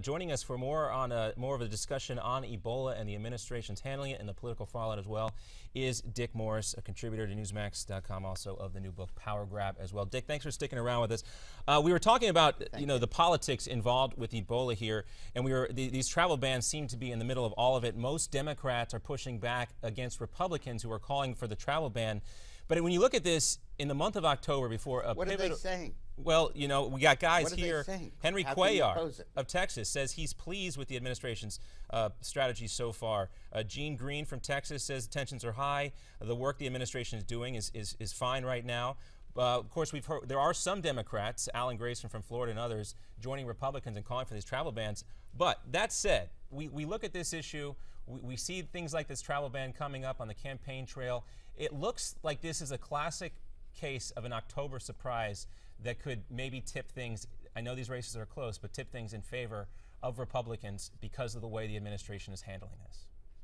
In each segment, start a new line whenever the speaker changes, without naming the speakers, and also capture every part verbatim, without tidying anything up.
joining us for more on a, more of a discussion on Ebola and the administration's handling it and the political fallout as well is Dick Morris, a contributor to Newsmax dot com, also of the new book Power Grab as well. Dick, thanks for sticking around with us. Uh, we were talking about Thank you know you. the politics involved with Ebola here, and we were the, these travel bans seem to be in the middle of all of it. Most Democrats are pushing back against Republicans who are calling for the travel ban. But when you look at this in the month of October, before a
what are they saying?
Well, you know, we got guys
what are
here.
They saying?
Henry
How
Cuellar of Texas says he's pleased with the administration's uh, strategy so far. Uh, Gene Green from Texas says tensions are high. The work the administration is doing is is, is fine right now. Uh, of course, we've heard there are some Democrats, Alan Grayson from Florida and others, joining Republicans and calling for these travel bans. But that said, we, we look at this issue. We, we see things like this travel ban coming up on the campaign trail. It looks like this is a classic case of an October surprise that could maybe tip things. I know these races are close, but tip things in favor of Republicans because of the way the administration is handling this.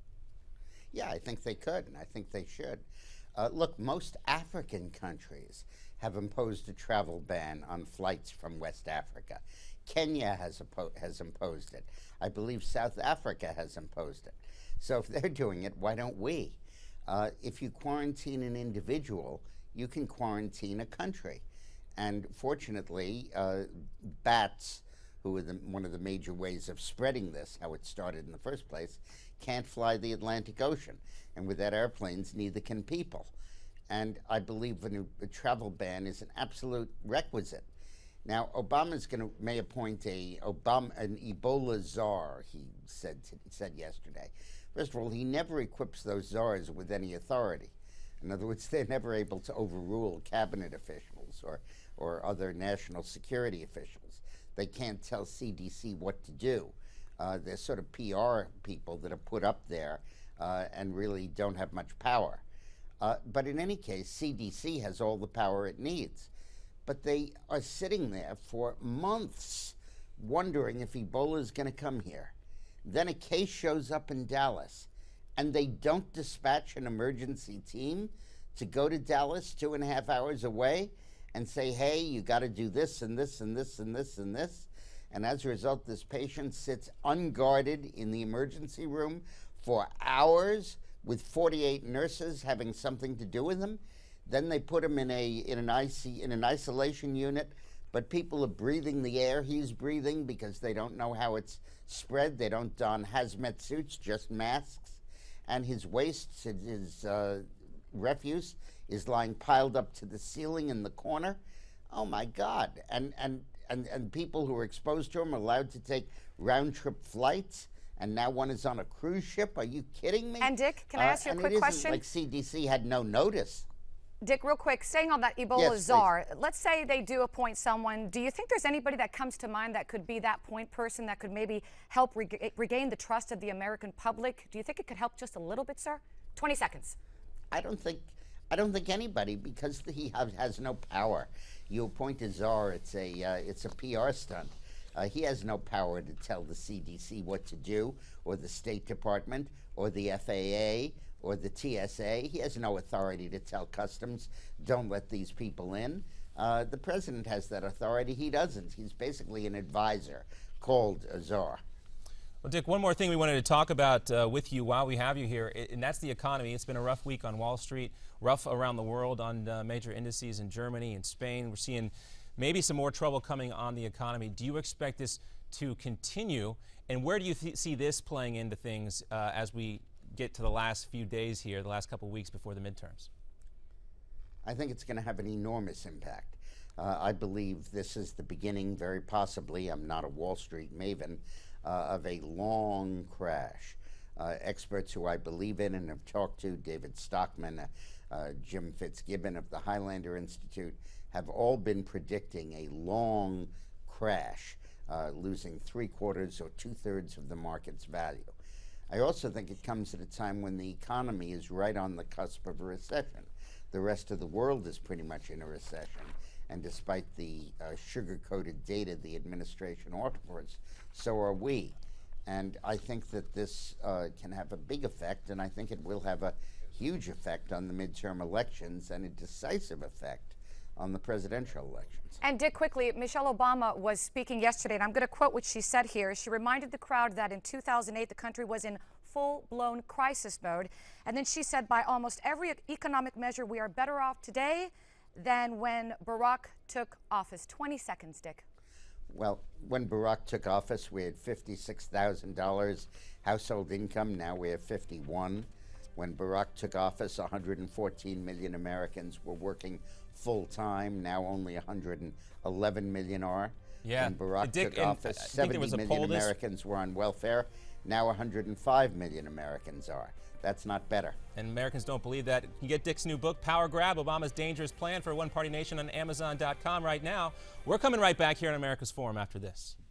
Yeah, I think they could, and I think they should. Uh, look, most African countries have imposed a travel ban on flights from West Africa. Kenya has, has imposed it. I believe South Africa has imposed it. So if they're doing it, why don't we? Uh, if you quarantine an individual, you can quarantine a country. And fortunately, uh, bats, who are the, one of the major ways of spreading this, how it started in the first place, can't fly the Atlantic Ocean. And without airplanes, neither can people. And I believe a, new, a travel ban is an absolute requisite. Now, Obama's going to may appoint a Obama an Ebola czar. He said said yesterday. First of all, he never equips those czars with any authority. In other words, they're never able to overrule cabinet officials or or other national security officials. They can't tell C D C what to do. Uh, they're sort of P R people that are put up there uh, and really don't have much power. Uh, but in any case, C D C has all the power it needs. But they are sitting there for months wondering if Ebola is going to come here. Then a case shows up in Dallas, and they don't dispatch an emergency team to go to Dallas two and a half hours away and say, hey, you got to do this and this and this and this and this. And as a result, this patient sits unguarded in the emergency room for hours with forty-eight nurses having something to do with him. Then they put him in a in an I C in an isolation unit, but people are breathing the air he's breathing because they don't know how it's spread. They don't don hazmat suits, just masks. And his waste, his uh, refuse, is lying piled up to the ceiling in the corner. Oh my God! And and and and people who are exposed to him are allowed to take round trip flights. And now one is on a cruise ship. Are you kidding me?
And Dick, can I ask you
uh,
a quick
it
question?
Like C D C had no notice.
Dick, real quick, staying on that Ebola
yes,
czar, please. Let's say they do appoint someone. Do you think there's anybody that comes to mind that could be that point person that could maybe help reg regain the trust of the American public? Do you think it could help just a little bit, sir? twenty seconds.
I don't think, I don't think anybody, because he have, has no power. You appoint a czar, it's a, uh, it's a P R stunt. Uh, he has no power to tell the C D C what to do, or the State Department, or the F A A, or the T S A. He has no authority to tell Customs, don't let these people in. Uh, the president has that authority. He doesn't. He's basically an advisor called a czar.
Well, Dick, one more thing we wanted to talk about uh, with you while we have you here, and that's the economy. It's been a rough week on Wall Street, rough around the world on uh, major indices in Germany and Spain. We're seeing maybe some more trouble coming on the economy. Do you expect this to continue, and where do you th see this playing into things uh, as we get to the last few days here, the last couple of weeks before the midterms?
I think it's going to have an enormous impact. Uh, I believe this is the beginning, very possibly, I'm not a Wall Street maven, uh, of a long crash. Uh, experts who I believe in and have talked to, David Stockman, uh, uh, Jim Fitzgibbon of the Highlander Institute, have all been predicting a long crash, uh, losing three quarters or two thirds of the market's value. I also think it comes at a time when the economy is right on the cusp of a recession. The rest of the world is pretty much in a recession. And despite the uh, sugar-coated data the administration offers, so are we. And I think that this uh, can have a big effect, and I think it will have a huge effect on the midterm elections and a decisive effect on the presidential elections.
And Dick, quickly, Michelle Obama was speaking yesterday, and I'm going to quote what she said here. She reminded the crowd that in two thousand eight, the country was in full-blown crisis mode. And then she said, by almost every economic measure, we are better off today than when Barack took office. twenty seconds, Dick.
Well, when Barack took office, we had fifty-six thousand dollars household income. Now we have fifty-one. When Barack took office, one hundred fourteen million Americans were working full-time. Now only one hundred eleven million are.
Yeah.
When Barack
Dick,
took office,
I think there was a
seventy
poll
million
this-
Americans were on welfare. Now one hundred five million Americans are. That's not better.
And Americans don't believe that. You can get Dick's new book, Power Grab, Obama's Dangerous Plan for a One-Party Nation, on Amazon dot com right now. We're coming right back here on America's Forum after this.